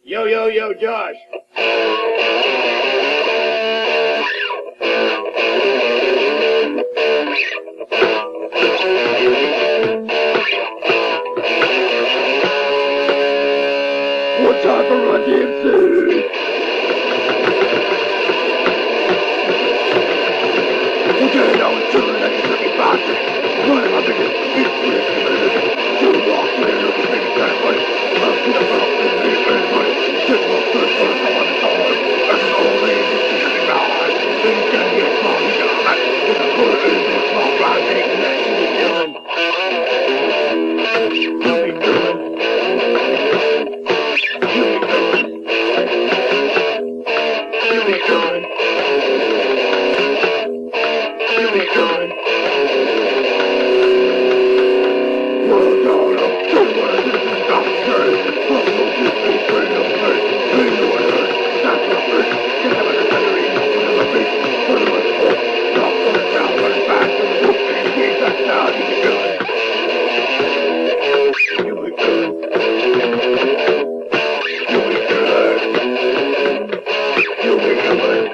Yo, Josh. What time for Run DMC? Okay, now it's true that it's looking bastard. One of my biggest big two walks in and looking big kind of funny. I'm to the world and big kind of funny. Just walk through for someone to tell us. As an old lady, she's looking round. Things can get small, you know, right? There's a full into a small round thing and that you be doing. You be doing. You be doing. You be doing. You be doing. Well done, I'm sure what I did is not true. Well, we'll just be pretty okay. Hey, you want to that's not good. Get out of the celery, put in the beat, put in the sport. Drop on the down, run it back. And keep that down, you be doing. You be doing. You be doing. You be doing.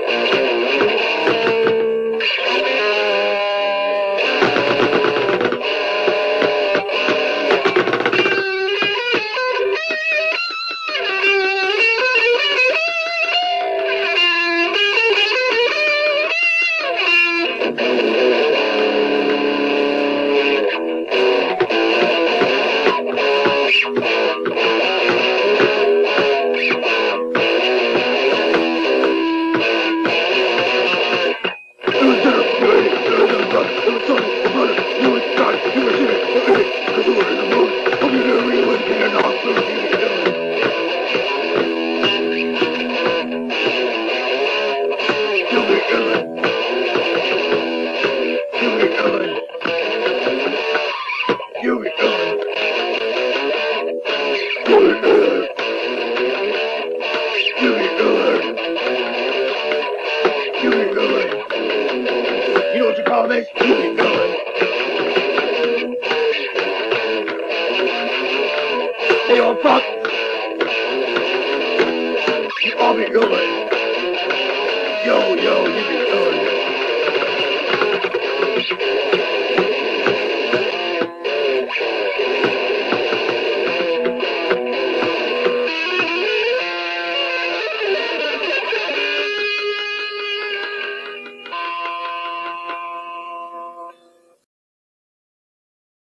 You know what you call this? You be going. Hey, old fuck. You all be going. Yo, you be going.